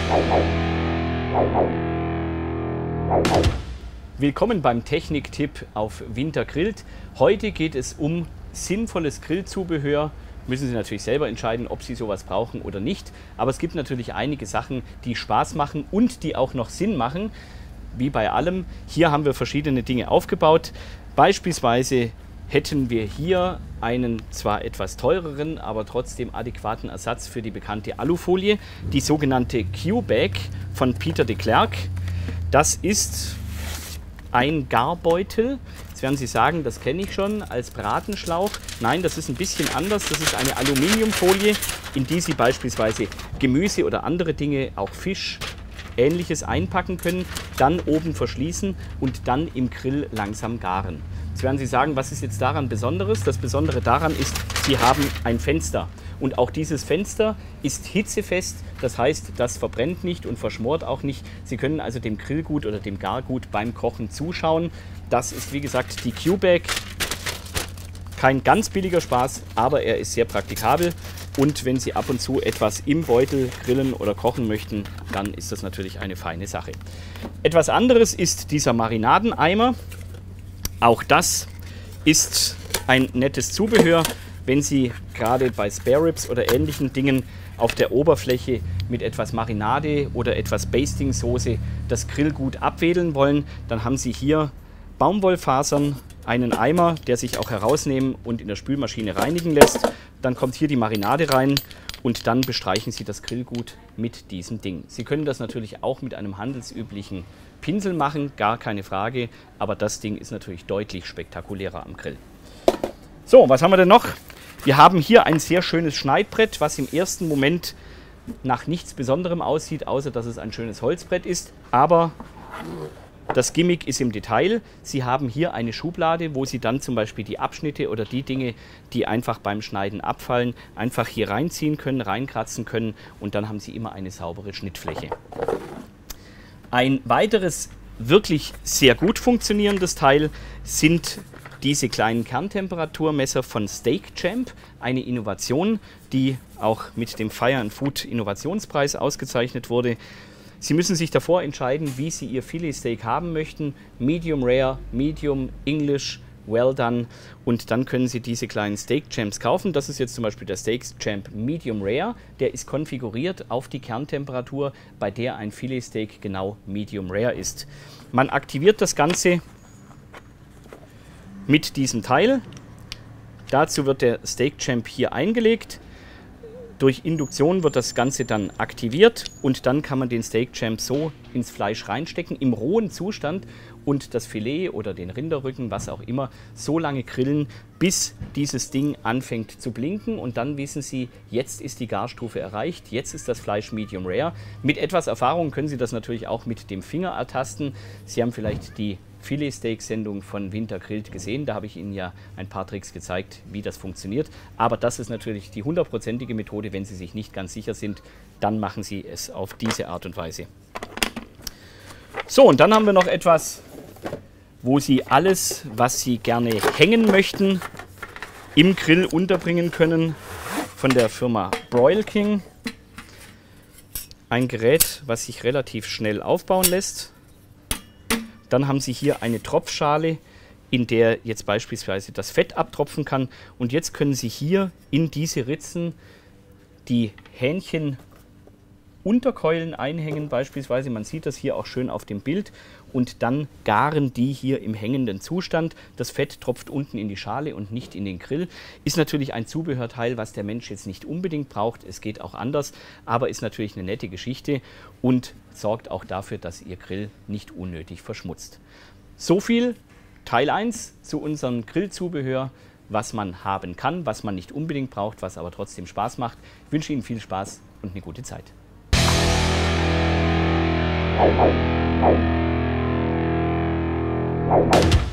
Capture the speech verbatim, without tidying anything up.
Willkommen beim Techniktipp auf Winter Grillt. Heute geht es um sinnvolles Grillzubehör. Müssen Sie natürlich selber entscheiden, ob Sie sowas brauchen oder nicht. Aber es gibt natürlich einige Sachen, die Spaß machen und die auch noch Sinn machen. Wie bei allem. Hier haben wir verschiedene Dinge aufgebaut. Beispielsweise hätten wir hier einen zwar etwas teureren, aber trotzdem adäquaten Ersatz für die bekannte Alufolie, die sogenannte Q-Bag von Peter de Klerk. Das ist ein Garbeutel. Jetzt werden Sie sagen, das kenne ich schon als Bratenschlauch. Nein, das ist ein bisschen anders. Das ist eine Aluminiumfolie, in die Sie beispielsweise Gemüse oder andere Dinge, auch Fisch, Ähnliches einpacken können, dann oben verschließen und dann im Grill langsam garen. Jetzt werden Sie sagen, was ist jetzt daran Besonderes? Das Besondere daran ist, Sie haben ein Fenster. Und auch dieses Fenster ist hitzefest, das heißt, das verbrennt nicht und verschmort auch nicht. Sie können also dem Grillgut oder dem Gargut beim Kochen zuschauen. Das ist, wie gesagt, die Q-Bag. Kein ganz billiger Spaß, aber er ist sehr praktikabel. Und wenn Sie ab und zu etwas im Beutel grillen oder kochen möchten, dann ist das natürlich eine feine Sache. Etwas anderes ist dieser Marinadeneimer. Auch das ist ein nettes Zubehör, wenn Sie gerade bei Spare Ribs oder ähnlichen Dingen auf der Oberfläche mit etwas Marinade oder etwas Basting-Soße das Grillgut abwedeln wollen. Dann haben Sie hier Baumwollfasern, einen Eimer, der sich auch herausnehmen und in der Spülmaschine reinigen lässt. Dann kommt hier die Marinade rein und dann bestreichen Sie das Grillgut mit diesem Ding. Sie können das natürlich auch mit einem handelsüblichen Pinsel machen, gar keine Frage, aber das Ding ist natürlich deutlich spektakulärer am Grill. So, was haben wir denn noch? Wir haben hier ein sehr schönes Schneidbrett, was im ersten Moment nach nichts Besonderem aussieht, außer dass es ein schönes Holzbrett ist, aber das Gimmick ist im Detail. Sie haben hier eine Schublade, wo Sie dann zum Beispiel die Abschnitte oder die Dinge, die einfach beim Schneiden abfallen, einfach hier reinziehen können, reinkratzen können und dann haben Sie immer eine saubere Schnittfläche. Ein weiteres wirklich sehr gut funktionierendes Teil sind diese kleinen Kerntemperaturmesser von Steak Champ, eine Innovation, die auch mit dem Fire and Food Innovationspreis ausgezeichnet wurde. Sie müssen sich davor entscheiden, wie Sie Ihr Filetsteak haben möchten. Medium Rare, Medium, English, Well Done. Und dann können Sie diese kleinen Steak Champs kaufen. Das ist jetzt zum Beispiel der Steak Champ Medium Rare. Der ist konfiguriert auf die Kerntemperatur, bei der ein Filetsteak genau Medium Rare ist. Man aktiviert das Ganze mit diesem Teil. Dazu wird der Steak Champ hier eingelegt. Durch Induktion wird das Ganze dann aktiviert und dann kann man den Steak Champ so ins Fleisch reinstecken, im rohen Zustand und das Filet oder den Rinderrücken, was auch immer, so lange grillen, bis dieses Ding anfängt zu blinken und dann wissen Sie, jetzt ist die Garstufe erreicht, jetzt ist das Fleisch Medium Rare. Mit etwas Erfahrung können Sie das natürlich auch mit dem Finger ertasten. Sie haben vielleicht die Filetsteak-Sendung von Winter Grillt gesehen. Da habe ich Ihnen ja ein paar Tricks gezeigt, wie das funktioniert. Aber das ist natürlich die hundertprozentige Methode. Wenn Sie sich nicht ganz sicher sind, dann machen Sie es auf diese Art und Weise. So, und dann haben wir noch etwas, wo Sie alles, was Sie gerne hängen möchten, im Grill unterbringen können, von der Firma Broil King. Ein Gerät, was sich relativ schnell aufbauen lässt. Dann haben Sie hier eine Tropfschale, in der jetzt beispielsweise das Fett abtropfen kann. Und jetzt können Sie hier in diese Ritzen die Hähnchenunterkeulen einhängen beispielsweise. Man sieht das hier auch schön auf dem Bild. Und dann garen die hier im hängenden Zustand. Das Fett tropft unten in die Schale und nicht in den Grill. Ist natürlich ein Zubehörteil, was der Mensch jetzt nicht unbedingt braucht. Es geht auch anders, aber ist natürlich eine nette Geschichte und sorgt auch dafür, dass Ihr Grill nicht unnötig verschmutzt. So viel Teil eins zu unserem Grillzubehör, was man haben kann, was man nicht unbedingt braucht, was aber trotzdem Spaß macht. Ich wünsche Ihnen viel Spaß und eine gute Zeit. Bye.